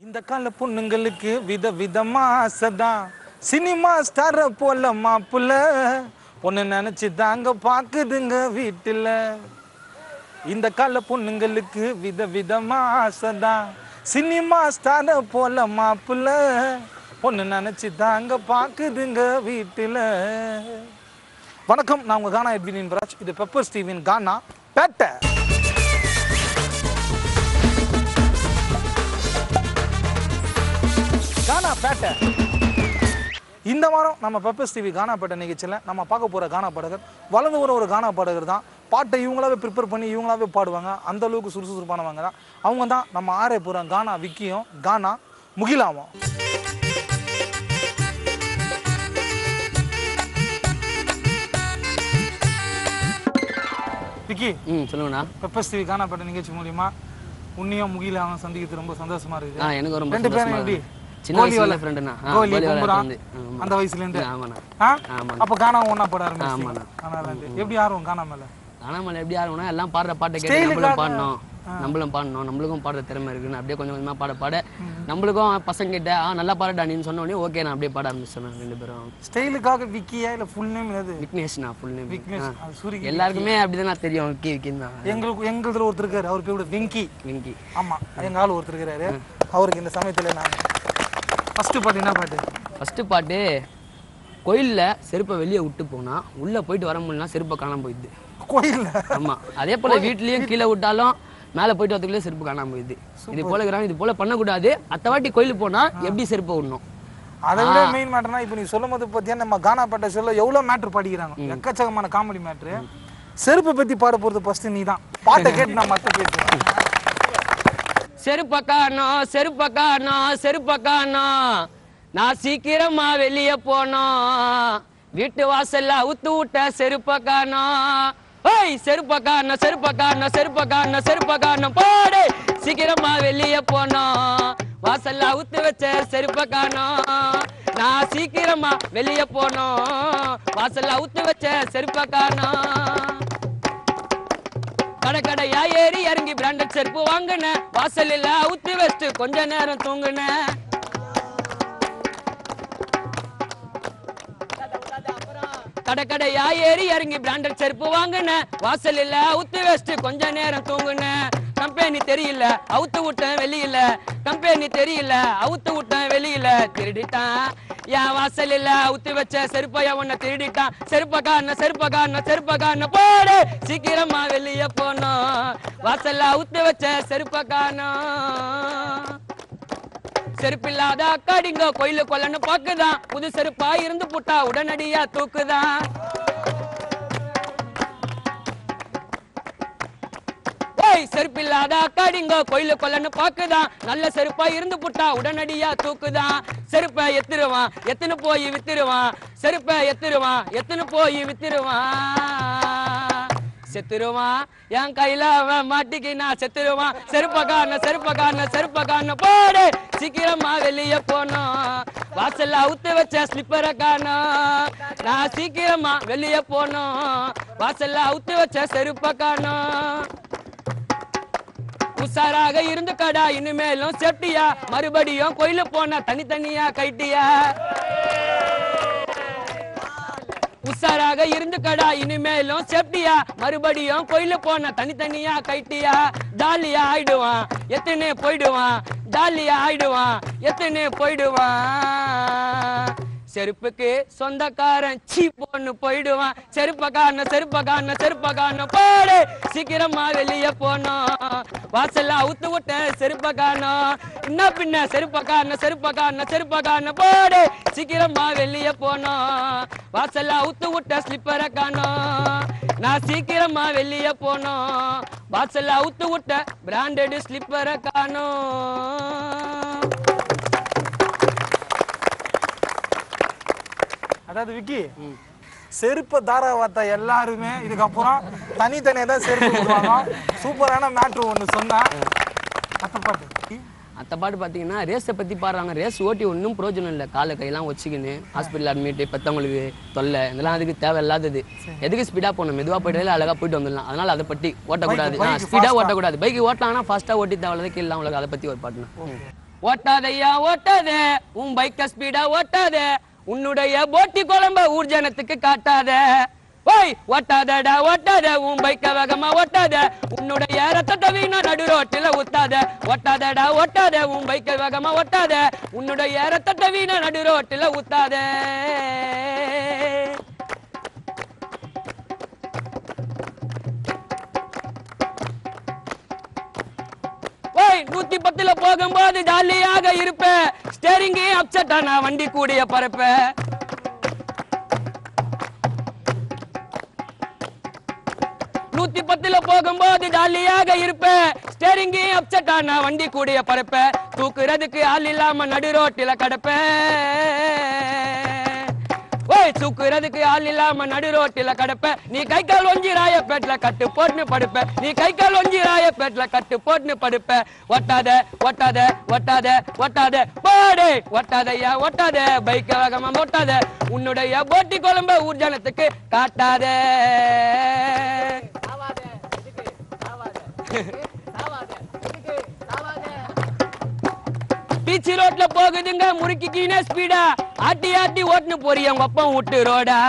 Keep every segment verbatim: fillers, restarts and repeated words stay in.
இந்த கால பொண்ணுங்களுக்கு வித விதமா ஆசைதா சினிமா ஸ்டார போல மாப்புல பொண்ணு நினைச்சு தாங்க பாக்குதுங்க வீட்டுல. இந்த கால பொண்ணுங்களுக்கு வித விதமா ஆசைதா சினிமா ஸ்டார போல மாப்புல பொண்ணு நினைச்சு தாங்க பாக்குதுங்க வீட்டுல. வணக்கம், நான் உங்க கானா எட்வின் ராஜ். இது பெப்பர் ஸ்டீவின் கானா பேட்டை. கானா பேட்டை. இந்த வாரம் நம்ம பெப்பர் டிவி கானா பேட்டை நிகழ்ச்சியில் நம்ம பார்க்க போகிற கானா பாடகர் வளர்ந்து வர ஒரு கானா பாடகர் தான். பாட்டை இவங்களாவே ப்ரிப்பேர் பண்ணி இவங்களாவே பாடுவாங்க. அந்த அளவுக்கு சுறுசுறுப்பானவங்க தான் அவங்க. தான் நம்ம ஆரே போகிற கானா விக்கியும் கானா முகிலாவும். விக்கி, ம் சொல்லுங்கண்ணா. பெப்பர் டிவி கானா பேட்டை நிகழ்ச்சி மூலியமா உன்னையும் முகிலாவும் சந்திக்கிறது ரொம்ப சந்தோஷமா இருக்குது. ஆ எனக்கு ரொம்ப ரெண்டு பேரும் எப்படி சின்ன வயசுல ஃப்ரெண்டுனா கோலி கும்புறான் அந்த வயசுல இருந்து. ஆமாண்ணா. ஆ அப்ப கானா ஒண்ணா பாட ஆரம்பிச்சீங்க. ஆமாண்ணா. கானால இருந்து எப்படி ஆர்வம் கானா மேல? கானா மேல எப்படி ஆர்வம்னா எல்லாம் பாடுற பாட்டை கேட்டு நம்மளும் பாடணும் நம்மளும் பாடணும் நம்மளுக்கும் பாடுற திறமை இருக்குன்னு அப்படியே கொஞ்சம் கொஞ்சமா பாட பாட நம்மளுக்கும் பசங்க கிட்ட ஆ நல்லா பாடடா நீ சொன்ன உடனே ஓகே நான் அப்படியே பாட ஆரம்பிச்சேன். ரெண்டு பேரும் ஸ்டைலுக்காக விக்கியா இல்ல ஃபுல் நேம் எது? விக்னேஷ்னா ஃபுல் நேம். விக்னேஷ். சூரி எல்லாருக்குமே அப்படிதான் தெரியும். விக்கி விக்கின்னு தான். எங்களுக்கு எங்களுக்கு ஒருத்தர் இருக்காரு, அவர் பேர் வெங்கி. வெங்கி. ஆமா, எங்க ஆளு ஒருத்தர் இருக்காரு. அவருக்கு இந்த சமயத்துல நான் ஃபர்ஸ்ட் பாட்டு என்ன பாட்டு? ஃபர்ஸ்ட் பாட்டு கோயில்ல செருப்பை வெளியே விட்டு போனா உள்ள போயிட்டு வர முடியலனா செருப்பை காணாம போயிடுது. கோயில்ல? ஆமா. அதே போல வீட்லயும் கீழே விட்டாலும் மேல போயிட்டு வரதுக்குள்ளே செருப்பு காணாம போயிடுது. இது போல இது போல பண்ணக்கூடாது. அத்த வாட்டி கோயிலுக்கு போனா எப்படி செருப்பை விடணும். அதை விட மெயின் மேட்டர்னா இப்போ நீ சொல்லும் போது பார்த்தீங்கன்னா நம்ம கானா பேட்டை சொல்ல எவ்வளோ மேட்ரு படிக்கிறாங்க. எக்கச்சக்கமான காமெடி மேட்ரு. செருப்பை பத்தி பாட போறது ஃபர்ஸ்ட் நீ தான். பாட்டை கேட்டு நான் மற்ற பேசுவேன். செருப்பக்கானோ செருப்பக்கானோ செருப்பக்கானோ நான் சீக்கிரமா வெளியே போனோம் வீட்டு வாசல்ல உத்து விட்ட செருப்பக்கானோ. ஓய் செருப்பக்கானோ செருப்பக்கானோ செருப்பக்கானோ செருப்பக்கானோ போடு சீக்கிரமா வெளியே போனோம் வாசல்ல உத்து வச்ச செருப்பக்கானோ நான் சீக்கிரமா வெளியே போனோம் வாசல்ல உத்து வச்ச செருப்பக்கானோ. கடை கடையா ஏறி இறங்கி பிராண்டட் செருப்பு வாங்கின வாசலில் ஊத்தி வச்சு கொஞ்ச நேரம் தூங்குன. கடை கடையா ஏறி இறங்கி பிராண்டட் செருப்பு வாங்கின வாசலில் ஊத்தி வச்சு கொஞ்ச நேரம் தூங்குன. கம்பெனி தெரியல அவுத்து விட்டேன் வெளியில கம்பெனி தெரியல அவுத்து விட்டேன் வெளியில திருடிட்டான் என் வாசலில் ஊத்தி வச்ச செருப்பைய உன்னை திருடிட்டான். செருப்பக்கான செருப்பக்கான செருப்பக்கான போடு சீக்கிரமா வெளியே போனோம் வாசல்ல ஊத்தி வச்ச செருப்பக்கானோ. செருப்பில்லாத அக்காடிங்க கோயிலு கொல்லன்னு பாக்குதான் புது செருப்பா இருந்து புட்டா உடனடியா தூக்குதான். செருப்பில்லாத அக்காடிங்க கோயிலு கொல்லன்னு பாக்குதான் நல்ல செருப்பா இருந்து புட்டா உடனடியா தூக்குதான். செருப்பை எத்திருவான் எத்தனை போய் வித்துருவான் செருப்பை எத்திருவான் எத்தனை போய் வித்துருவான் செத்துருவான் என் கையில அவன் மாட்டிக்கினா செத்துருவான். செருப்பக்கான செருப்பக்கான செருப்பக்கான போடு சீக்கிரமா வெளியே போனோம் வாசல்ல அவுத்து வச்ச ஸ்லிப்பரை காணோம் நான் சீக்கிரமா வெளியே போனோம் வாசல்ல அவுத்து வச்ச செருப்பை காணோம். உசாராக இருந்து கடா இனிமேலும் சேஃப்டியா மறுபடியும் கோயில போன தனித்தனியா கைட்டியா. உசாராக இருந்து கடா இனிமேலும் சேஃப்டியா மறுபடியும் கோயில போன தனித்தனியா கைட்டியா. ஜாலியா ஆயிடுவான் எத்தனை போயிடுவான் ஜாலியா ஆயிடுவான் எத்தனை போயிடுவான். செருப்புக்கு சொந்தக்காரன் சீ பொண்ணு போயிடுவான். செருப்பக்கான செருப்பக்கான செருப்பக்கான போடு சீக்கிரமா வெளியே போனோம் வாசல்ல அவுத்து விட்ட செருப்பக்கானோ. என்ன பின்ன செருப்பக்கான செருப்பக்கான செருப்பக்கான போடு சீக்கிரமா வெளியே போனோம் வாசல்ல அவுத்து விட்ட ஸ்லிப்பரை காணோம் நான் சீக்கிரமா வெளியே போனோம் வாசல்ல அவுத்து விட்ட பிராண்டட் ஸ்லிப்பரை காணோம். அதாவது விக்கி, செருப்பை தாராவாத்த எல்லாருமே இதுக்கப்புறம் தனித்தனியா தான் செருப்பு போடுவாங்க. சூப்பரான மேட்ரு ஒன்று சொன்னா அத்த பாட்டு. அத்த பாட்டு பார்த்தீங்கன்னா ரேஸை பற்றி பாடுறாங்க. ரேஸ் ஓட்டி ஒன்றும் பிரோஜனம் இல்லை. காலை கையெல்லாம் வச்சுக்கின்னு ஹாஸ்பிட்டல் அட்மிட் பெற்றவங்களுக்கு தொல்லை இதெல்லாம் அதுக்கு தேவையில்லாதது. எதுக்கு ஸ்பீடாக போகணும் மெதுவாக போய்ட்டு அழகாக போயிட்டு வந்துடலாம். அதனால் அதை பற்றி ஓட்டக்கூடாது. ஸ்பீடாக ஓட்டக்கூடாது. பைக் ஓட்டலாம்னா ஃபாஸ்ட்டாக ஓட்டி தேவையில்லாத கீழே உங்களுக்கு அதை பற்றி ஒரு பாட்டுனா ஓட்டாதையா ஓட்டாத உன் பைக்க ஸ்பீடா ஓட்டாத உன்னுடைய போட்டி குழம்ப ஊர்ஜனத்துக்கு காட்டாத ஓய் ஓட்டாதடா ஓட்டாத உன் பைக்க வேகமா ஓட்டாத உன்னுடைய ரத்தத்தை வீணா நடு ரோட்டில ஊத்தாத ஓட்டாதடா ஓட்டாத உன் பைக்க வேகமா ஓட்டாத உன்னுடைய ரத்தத்தை வீணா நடு ரோட்டில ஊத்தாத நூத்தி பத்துல போகும்போது ஜாலியாக இருப்ப ஸ்டேரிங் அப்செட் ஆனா வண்டி கூடிய பரப்ப நூத்தி பத்துல போகும்போது ஜாலியாக இருப்ப ஸ்டேரிங் அப்செட் ஆனா வண்டி கூடிய பரப்ப தூக்குறதுக்கு ஆள் இல்லாம நடு ரோட்டில கடப்ப ஓய் தூக்குறதுக்கு ஆள் இல்லாம நடு ரோட்டில கடப்ப நீ கை கால் ஒஞ்சி ராயப்பேட்ல கட்டு போட்டுன்னு படுப்ப நீ கை கால் ஒஞ்சி ராயப்பேட்ல கட்டு போட்டுன்னு படுப்ப ஒட்டாத ஒட்டாத ஒட்டாத ஒட்டாத போடே ஒட்டாதையா ஒட்டாத பைக்க வேகமா ஒட்டாத உன்னுடைய போட்டி குழம்ப ஊர்ஜனத்துக்கு காட்டாத பீச்சி ரோட்ல போகுதுங்க முறுக்கி கீனே ஸ்பீடா ஆட்டி ஆட்டி ஓட்டுன்னு போறிய உங்க அப்பா விட்டு ரோடா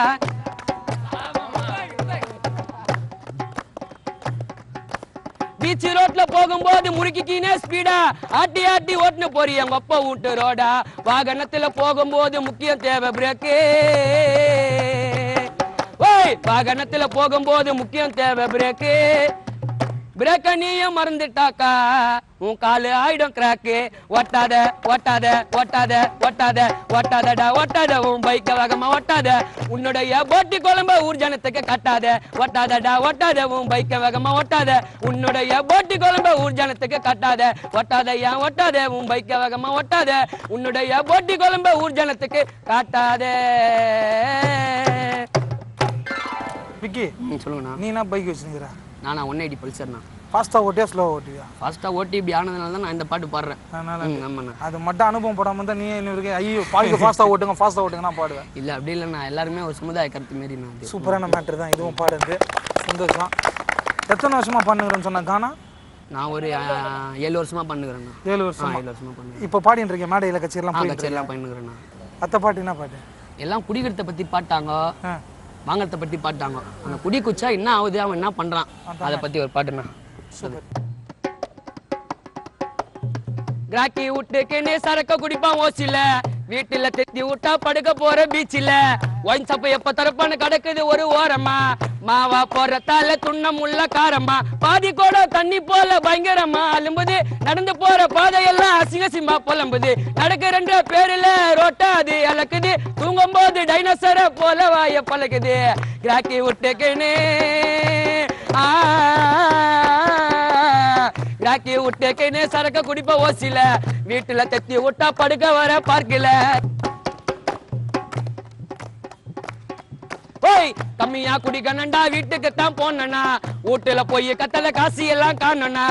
பீச்சி ரோட்ல போகும்போது முறுக்கி கீனே ஸ்பீடா ஆட்டி ஆட்டி ஓட்டுன்னு போறிய உங்க அப்பா விட்டு ரோடா வாகனத்துல போகும்போது முக்கியம் தேவை பிரேக்கு ஓய் வாகனத்துல போகும்போது முக்கியம் தேவை பிரேக்கு பிரேக்க நீயும் மறந்துட்டாக்கா உன் காலு ஆயிடும் கிராக்கு ஒட்டாத ஒட்டாத ஒட்டாத ஒட்டாத ஒட்டாதடா ஒட்டாத உன் பைக்க வேகமா ஒட்டாத உன்னுடைய போட்டி குழம்ப ஊர்ஜனத்துக்கு கட்டாத ஒட்டாதடா ஒட்டாத உன் பைக்க வேகமா ஒட்டாத உன்னுடைய போட்டி குழம்ப ஊர்ஜனத்துக்கு கட்டாத ஒட்டாதையா ஒட்டாத உன் பைக்க வேகமா ஒட்டாத உன்னுடைய போட்டி குழம்ப ஊர்ஜனத்துக்கு காட்டாத விக்கி சொல்லுங்கண்ணா நீ என்ன பைக் வச்சுருக்கிற நானா ஒன் எயிட்டி பல்சர்ண்ணா ஃபாஸ்ட்டாக ஓட்டியா ஸ்லோவாக ஓட்டியா ஃபாஸ்ட்டாக ஓட்டி இப்படி ஆனதுனால தான் நான் இந்த பாட்டு பாடுறேன் ஆமாண்ணா அது மட்டும் அனுபவம் படாமல் தான் நீ என்ன இருக்கு ஐயோ பாய்க்கு ஃபாஸ்ட்டாக ஓட்டுங்க ஃபாஸ்ட்டாக ஓட்டுங்க நான் பாடுவேன் இல்லை அப்படி இல்லைண்ணா எல்லாருமே ஒரு சமுதாய கருத்து மாரி நான் சூப்பரான மேட்ரு தான் இதுவும் பாடுறது சந்தோஷம் எத்தனை வருஷமாக பண்ணுகிறேன்னு சொன்ன கானா நான் ஒரு ஏழு வருஷமா பண்ணுகிறேண்ணா ஏழு வருஷம் ஏழு வருஷமா பண்ணுறேன் இப்போ பாடிட்டு இருக்கேன் மேடையில் கச்சேரிலாம் கச்சேரிலாம் பண்ணுகிறேண்ணா அத்தை பாட்டு என்ன பாட்டு எல்லாம் குடிக்கிறத பற்றி பாட்டாங்க வாங்கறத பற்றி பாட்டாங்க அந்த குடி குச்சா என்ன ஆகுது அவன் என்ன பண்ணுறான் அதை பற்றி ஒரு பாட்டுண்ணா கிராக்கி விட்டுக்குன்னு சரக்க குடிப்பான் ஓசில வீட்டுல தெத்தி விட்டா படுக்க போற பீச்சில ஒயின் சப்பு எப்ப தரப்பான்னு கிடக்குது ஒரு ஓரமா மாவா போறதால துண்ணம் உள்ள காரமா பாதி கூட தண்ணி போல பயங்கரமா அலும்புது நடந்து போற பாதையெல்லாம் அசிங்கசிமா புலம்புது நடக்க ரெண்டு பேருல ரோட்டாது அலக்குது தூங்கும் போது டைனோசர போல வாய பழகுது கிராக்கி விட்டுக்குன்னு ஆ கிராக்கி விட்டுக்குன்னு சரக்க குடிப்ப ஓசில வீட்டுல தெத்தி விட்டா படுக்க வர பார்க்கல ஓய் கம்மியா குடிக்கணும்டா வீட்டுக்கு தான் போனா வீட்டுல போய் கத்தல காசி எல்லாம் காணனா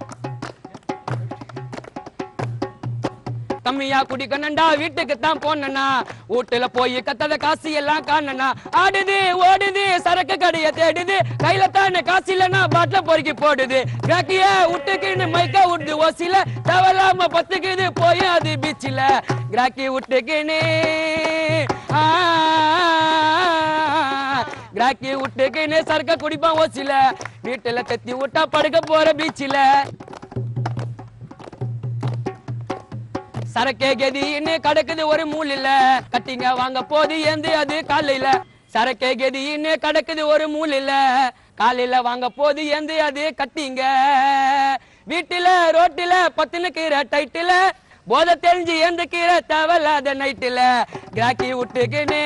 கம்மியா குடிக்கணும்டா வீட்டுக்கு தான் போனா வீட்டுல போய் கத்தல காசி எல்லாம் காணனா ஆடுது ஓடுது சரக்கு கடைய தேடுது கையில தானே காசு இல்லைன்னா பாட்டில பொறுக்கி போடுது கிராக்கிய விட்டுக்குன்னு மைக்கா விடுது ஓசில தவலாம பத்துக்குது போய் அது பீச்சில கிராக்கி விட்டுக்குன்னு கிராக்கி விட்டுக்குன்னு சரக்க குடிப்பான் ஓசில வீட்டுல தத்தி விட்டா படுக்க போற பீச்சில சரக்கே கெதின்னு கடக்குது ஒரு மூலையில கட்டிங்க வாங்க போது ஏந்து அது காலையில சரக்கே கெதின்னு கடக்குது ஒரு மூலையில காலையில வாங்க போது ஏந்து அது கட்டிங்க வீட்டுல ரோட்டில பத்துன்னு கீரை டைட்டில போத தெரிஞ்சு ஏந்து கீரை தேவலாத நைட்டுல கிராக்கி விட்டுக்குன்னு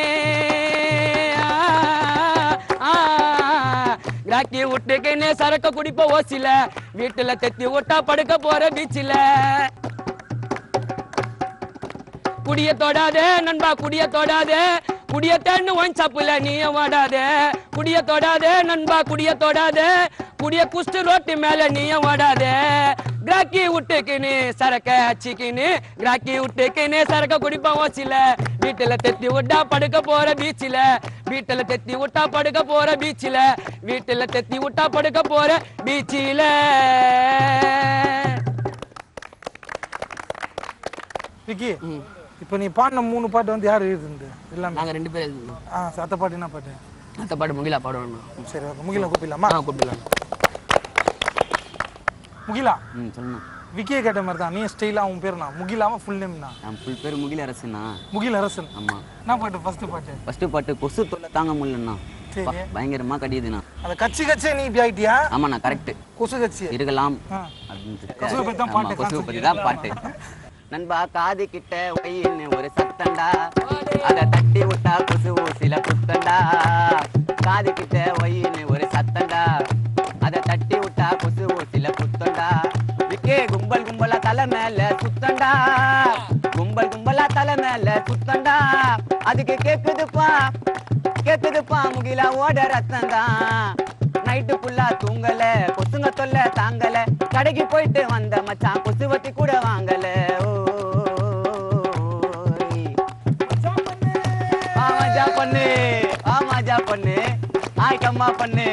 கிராக்கி விட்டுக்குன்னு சரக்க குடிப்ப ஓசில வீட்டுல தெத்தி விட்டா படுக்க போற பீச்சில குடிய தொடாதே நண்பா குடிய தொடாதே குடிய தேன்னு ஒயின் சாப்புல நீயும் வாடாதே குடிய தொடாதே நண்பா குடிய தொடாதே குடிய குஸ்து ரோட்டு மேல நீயும் வாடாதே கிராக்கி விட்டுக்குன்னு சரக்க அச்சிக்கின்னு கிராக்கி விட்டுக்குன்னு சரக்க குடிப்பான் ஓசில வீட்டுல தெத்தி விட்டா படுக்க போற பீச்சில வீட்டுல தெத்தி விட்டா படுக்க போற பீச்சில வீட்டுல தெத்தி விட்டா படுக்க போற பீச்சில விக்கி இப்போ நீ பாடின மூணு பாட்டு வந்து யார் எழுதுந்து எல்லாமே நாங்கள் ரெண்டு பேர் எழுதுனோம். ஆ அத்தை பாட்டு என்ன பாட்டு? அத்தை பாட்டு முகிலா பாடுவோம். சரி ஓகே, முகிலா கூப்பிடலாமா? ஆ கூப்பிடலாம். முகிலா ம் சொல்லுண்ணா. விக்கியை கேட்ட மாதிரி தான், நீ ஸ்டைலாக உன் பேருண்ணா முகிலாமா ஃபுல் நேம்ண்ணா? என் ஃபுல் பேர் முகில அரசுண்ணா. முகில் அரசன். ஆமாம். என்ன பாட்டு ஃபர்ஸ்ட் பாட்டு? ஃபர்ஸ்ட் பாட்டு கொசு தொல்லை தாங்க முடியலண்ணா. சரி. பயங்கரமாக கடியுதுண்ணா. அந்த கட்சி கட்சியே நீ இப்படி ஆயிட்டியா? ஆமாண்ணா கரெக்ட். கொசு கட்சி இருக்கலாம் ஆ அப்படின்ட்டு. கொசுவை பற்றி தான் பாட்டு. கொசு பற்றி தான் பாட்டு. நண்பா காது கிட்ட ஒயின்னு ஒரு சத்தண்டா, அதை தட்டி விட்டா கொசு ஊசில குத்தண்டா. காது கிட்ட ஒயின்னு ஒரு சத்தண்டா, அதை தட்டி விட்டா கொசு ஊசில குத்தண்டா. விக்கே கும்பல் கும்பலா தலை மேல சுத்தண்டா, கும்பல் கும்பலா தலை மேல சுத்தண்டா. அதுக்கு கேக்குதுப்பா கேக்குதுப்பா முகிலா ஓட ரத்தந்தா. நைட்டு ஃபுல்லா தூங்கல, கொசுங்க தொல்ல தாங்கல. கடைக்கு போயிட்டு வந்த மச்சான் கொசுவத்தி கூட வாங்கல. ஆமாஜா பண்ணு ஆமாஜா பண்ணு ஆய்க்கம்மா பண்ணு.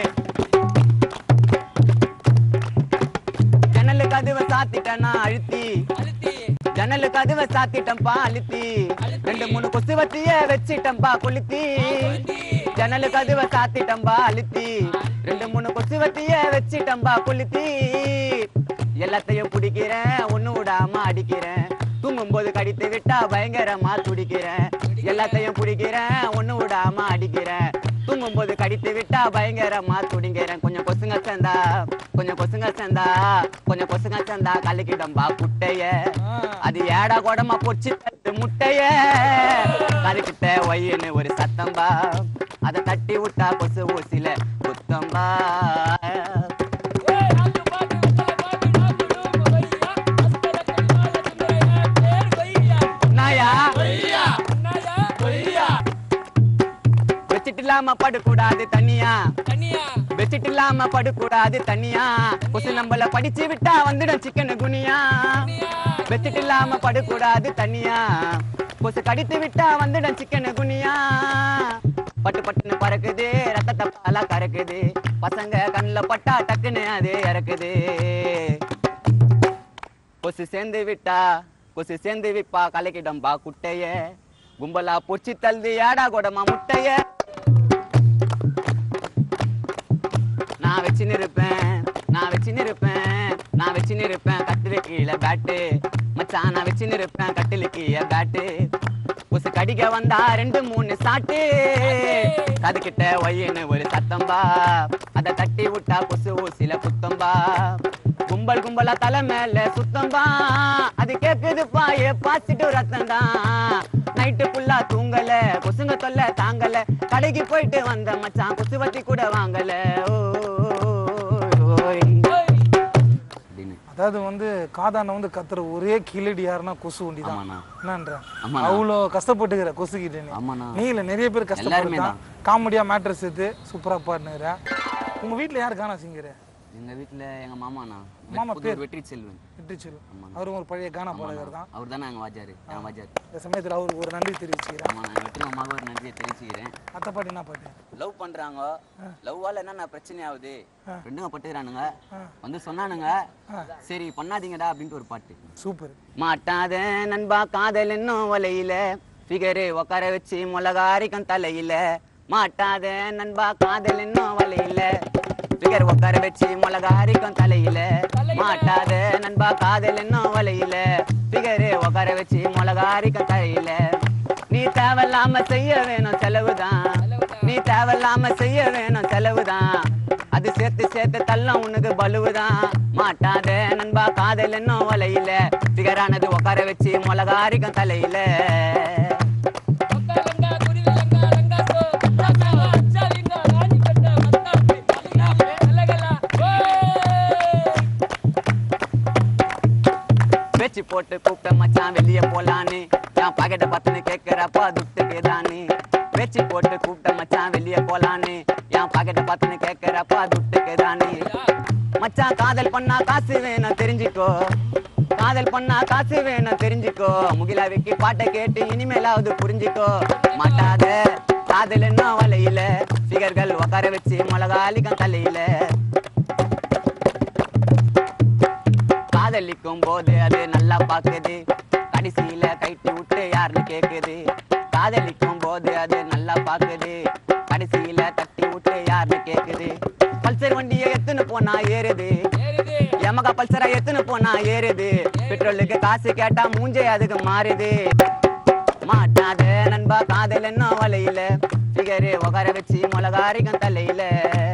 ஜன்னலு கதவை சாத்திட்டேன்னா அழுத்தி, ஜன்னலு கதவை சாத்திட்டம்பா அழுத்தி. ரெண்டு மூணு கொசு வத்திய வச்சிட்டம்பா கொளுத்தி. ஜன்னலு கதவை சாத்திட்டம்பா அழுத்தி, ரெண்டு மூணு கொசு வத்திய வச்சிட்டம்பா கொளுத்தி. எல்லாத்தையும் பிடிக்கிறேன், ஒண்ணு விடாம அடிக்கிறேன். தூங்கும் போது கடித்து விட்டா பயங்கரமா துடிக்கிறேன். எல்லாத்தையும் பிடிக்கிறேன், ஒண்ணு விடாம அடிக்கிறேன். தூங்கும் போது கடித்து விட்டா பயங்கரமா துடிக்கிறேன். கொஞ்சம் கொசுங்க சேர்ந்தா கொஞ்சம் கொசுங்க சேர்ந்தா கொஞ்சம் கொசுங்க சேர்ந்தா கலக்கிட்டம்பா குட்டைய. அது ஏடா கொடமா பொச்சு தட்டு முட்டைய. கலக்கிட்ட ஒய்ன்னு ஒரு சத்தம்பா, அதை தட்டி விட்டா கொசு ஊசில குத்தம்பா. பெட்ஷீட் இல்லாம படுக்கூடாது தனியா, பெட்ஷீட் இல்லாம படுக்கூடாது தனியா. கொசு நம்மள படிச்சு விட்டா வந்துடும் சிக்கன் குனியா. பெட்ஷீட் இல்லாம படுக்கூடாது தனியா, கொசு கடித்து விட்டா வந்துடும் சிக்கன் குனியா. பட்டு பட்டுன்னு பறக்குது, ரத்தத்தை பாலா கறக்குது. பசங்க கண்ணுல பட்டா டக்குன்னு அது இறக்குது. கொசு சேர்ந்து விட்டா கொசு சேர்ந்து விப்பா கலக்கிடம்பா குட்டைய. கும்பலா பொச்சி தள்ளி ஏடா கொடமா முட்டைய. நான் வச்சு நிற்பேன் நான் வச்சு நிற்பேன் நான் வச்சு நிற்பேன் கட்டில கீழே பேட்டு. மச்சான் நான் வச்சு நிற்பேன் கட்டில கீழே பேட்டு. கொசு கடிக்க வந்தா ரெண்டு மூணு சாட்டு. கதுக்கிட்ட ஒய்ன்னு ஒரு சத்தம்பா, அதை தட்டி விட்டா கொசு ஊசில குத்தம்பா. கும்பல் கும்பலா தலை மேல சுத்தம்பா, அது கேக்குதுப்பா ஏ பாசிட்டு ரத்தம் தான். நைட்டு ஃபுல்லா தூங்கல, கொசுங்க தொல்ல தாங்கல. கடைக்கு போயிட்டு வந்த மச்சான் கொசுவத்தி கூட வாங்கல. அதாவது வந்து காதான வந்து கத்துற ஒரே கிளடி யாருன்னா கொசு ஒண்டி தான். என்னன்ற அவ்வளோ கஷ்டப்பட்டுக்கிற கொசு கிட்ட நீ இல்ல, நிறைய பேர் கஷ்டப்படுறாங்க. காமெடியா மேட்ரு சேர்த்து சூப்பரா பாடுனுற. உங்க வீட்டுல யாரு கானா சிங்கர்? எங்க வீட்டுல எங்க மாமாண்ணா. மாமா பேர் வெற்றி செல்வன். வெற்றி செல்வன் அவரும் ஒரு பழைய கானா பாடகர் தான். அவர் தானே எங்க வாஜாரு. என் வாஜாரு. இந்த சமயத்துல அவருக்கு ஒரு நன்றி தெரிவிச்சுக்கிறேன். ஆமா, நான் வெற்றி மாமாவுக்கு ஒரு நன்றியை தெரிவிச்சுக்கிறேன். அத்தை பாட்டு என்ன பாட்டு? லவ் பண்றாங்க, லவ்வால என்ன பிரச்சனை ஆகுது, ரெண்டுங்க பட்டுக்கிறானுங்க வந்து சொன்னானுங்க, சரி பண்ணாதீங்கடா அப்படின்ட்டு ஒரு பாட்டு. சூப்பர். மாட்டாத நண்பா காதல் இன்னும் வலையில, ஃபிகரு உக்கார வச்சு மிளகாரிக்கும் தலையில. மாட்டாத நண்பா காதல் இன்னும் வலையில, ஃபிகர் உக்கார வச்சு மிளகாரிக்கும் தலையில. மாட்டாத நண்பா காதல் இன்னும் வலையில, ஃபிகரு உக்கார வச்சு மிளகாரிக்கும் தலையில. நீ தேவையில்லாம செய்ய வேணும் செலவுதான், நீ தேவையில்லாம செய்ய வேணும் செலவுதான். அது சேர்த்து சேர்த்து தள்ளும் உனக்கு பலுவுதான். மாட்டாத நண்பா காதல் இன்னும் வலையில, ஃபிகரானது உக்கார வச்சு மிளகாரிக்கும் தலையில. பேச்சு போட்டு கூப்பிட்ட மச்சான் வெளியே போலான்னு, நான் பாக்கெட்டை பார்த்துன்னு கேட்கிறப்பா துட்டுக்கு தானே. பேச்சு போட்டு கூப்பிட்ட மச்சான் வெளியே போலான்னு, என் பாக்கெட்டை பார்த்துன்னு கேட்கிறப்பா துட்டுக்கு தானே. மச்சான் காதல் பண்ணா காசு வேணும் தெரிஞ்சுக்கோ, காதல் பண்ணா காசு வேணும் தெரிஞ்சுக்கோ. முகிலா விக்கி பாட்டை கேட்டு இனிமேலாவது புரிஞ்சுக்கோ. மாட்டாத காதல் என்ன வலையில, ஃபிகர்கள் உக்கார வச்சு மிளகாலிக்கும் தலையில. காதலிக்கும் போது அது நல்லா பாக்குது, கடைசியில கை யாருன்னு கேக்குது காதலிக்கும் போது அது நல்லா பாக்குது கடைசியில தட்டி விட்டு யாருன்னு கேக்குது பல்சர் வண்டியை எத்துன்னு போனா ஏறுது எமகா பல்சரா எத்துன்னு போனா ஏறுது பெட்ரோலுக்கு காசு கேட்டா மூஞ்சே அதுக்கு மாறுது மாட்டாத நண்பா காதல் என்ன வலையில பிகரு உகார வச்சு மிளகாரிக்கும் தலையில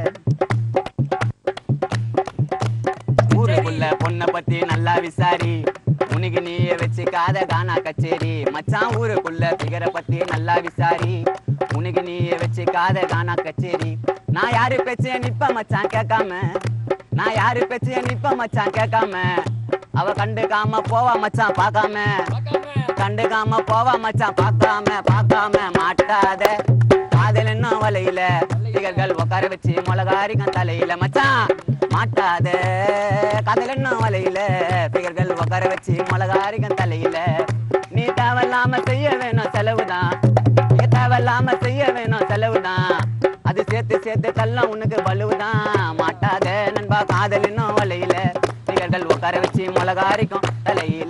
ஊருக்குள்ள பொண்ணை பத்தி நல்லா விசாரி உனக்கு நீய வச்சு காத கானா கச்சேரி மச்சான் ஊருக்குள்ள பிகரை பத்தி நல்லா விசாரி உனக்கு நீய வச்சு காத கானா கச்சேரி நான் யாரு பேச்சைய நிப்ப மச்சான் கேட்காம நான் யாரு பேச்சைய நிப்ப மச்சான் கேட்காம அவ கண்டுக்காம போவா மச்சான் பார்க்காம கண்டுக்காம போவா மச்சான் பார்க்காம பார்க்காம மாட்டாத காதல் என்ன வலையில பிகர்கள் உட்கார வச்சு மிளகாரிக்கும் தலையில மச்சான் மாட்டாத காதல் என்ன வலையில பிகர்கள் உட்கார வச்சு மிளகாரிக்கும் தலையில நீ தேவையில்லாம செய்ய வேணும் செலவுதான் நீ தேவையில்லாம செய்ய வேணும் செலவுதான் அது சேர்த்து சேர்த்து தள்ளும் உனக்கு பலுவுதான் மாட்டாத நண்பா காதல் என்ன வலையில பிகர்கள் உட்கார வச்சு மிளகாரிக்கும் தலையில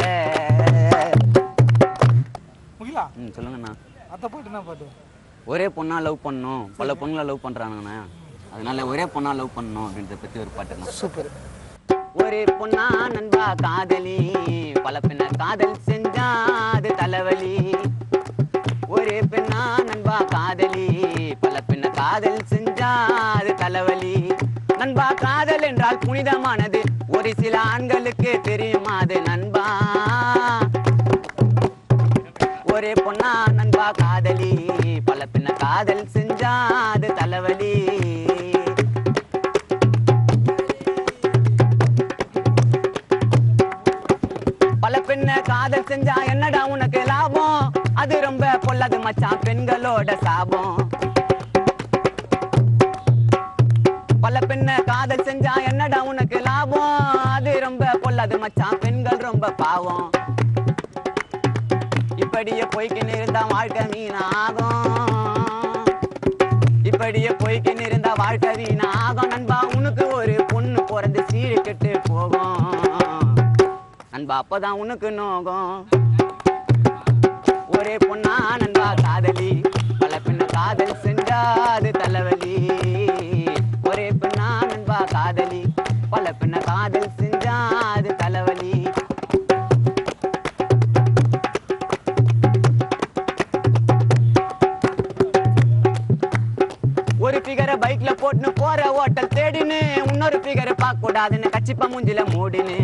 ம் சொல்லுங்கண்ணா அத்த பாட்டு என்ன பாட்டு ஒரே பொண்ணா லவ் பண்ணணும் பல பொண்ணுங்களை லவ் பண்றாங்கண்ணா அதனால ஒரே பொண்ணா லவ் பண்ணணும் அப்படின்றத பத்தி ஒரு பாட்டுண்ணா சூப்பர் ஒரே பொண்ணா நண்பா காதலி பல பெண்ண காதல் செஞ்சா அது தலைவலி ஒரே பெண்ணா நண்பா காதலி பல பெண்ண காதல் செஞ்சா அது தலைவலி நண்பா காதல் என்றால் புனிதமானது ஒரு சில ஆண்களுக்கு தெரியுமா அது நண்பா ஒரே பொண்ணா நண்பா காதலி பல பின்ன காதல் செஞ்சா அது தலைவலி பல பெண்ண காதல் செஞ்சா என்னடா உனக்கு லாபம் அது ரொம்ப பொல்லாது மச்சான் பெண்களோட சாபம் பல பெண்ண காதல் செஞ்சா என்னடா உனக்கு லாபம் அது ரொம்ப பொல்லாது மச்சான் பெண்கள் ரொம்ப பாவம் இப்படியே போய்க்கின்னு இருந்தா வாழ்க்கை வீணாகும் இப்படியே போய்க்கின்னு இருந்தா வாழ்க்கை வீணாகும் நண்பா உனக்கு ஒரு பொண்ணு பிறந்து சீடு கெட்டு போகும் நண்பா அப்பதான் உனக்கு நோகும் ஒரே பொண்ணா நண்பா காதலி பல பெண்ணு காதல் செஞ்சா அது தலைவலி ஒரே பெண்ணா நண்பா காதலி பல பெண்ண காதல் செஞ்சா அது தலைவலி ஒரு பிகரை பைக்ல போட்டுன்னு போற ஹோட்டல் தேடின்னு இன்னொரு பிகரை பார்க்க கூடாதுன்னு கச்சிப்பா மூஞ்சில மூடினு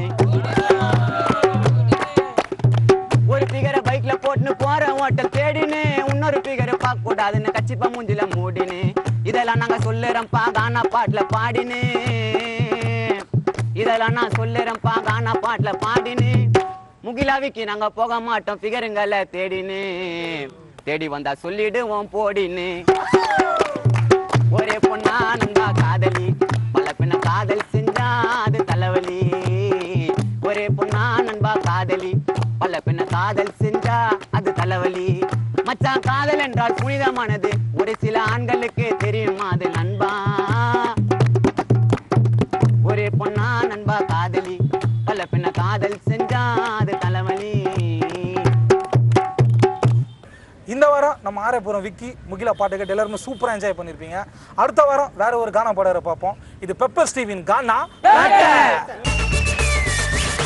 ஒரு பிகரை பைக்ல போட்டுன்னு போற ஹோட்டல் தேடின்னு இன்னொரு பிகரை பார்க்க கூடாதுன்னு கச்சிப்பா மூஞ்சில மூடினு இதெல்லாம் நாங்க சொல்லுறோம்ப்பா கானா பாட்டுல பாடினு இதெல்லாம் நான் சொல்லுறேன்ப்பா கானா பாட்டுல பாடினு முகிலா விக்கி நாங்க போக மாட்டோம் பிகருங்களை தேடினு தேடி வந்தா சொல்லிடுவோம் போடின்னு ஒரே பொண்ணா நண்பா காதலி பல பெண்ண காதல் செஞ்சா அது தலைவலி ஒரே பொண்ணா நண்பா காதலி பல பெண்ண காதல் செஞ்சா அது தலைவலி மச்சான் காதல் என்றால் புனிதமானது ஒரு சில ஆண்களுக்கு தெரியுமா அது நண்பா ஒரே பொண்ணா நண்பா காதலி பல பெண்ண காதல் செஞ்சா அது தலைவலி இந்த வாரம் நம்ம ஆரப்புறம் விக்கி முகிலா பாட்டு கேட்டு எல்லாருமே சூப்பராக என்ஜாய் பண்ணியிருப்பீங்க. அடுத்த வாரம் வேற ஒரு கானா பாடகரை பார்ப்போம். இது பெப்பர் ஸ்டீவின் கானா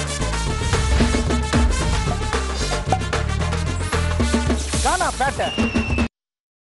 கானா பேட்டை.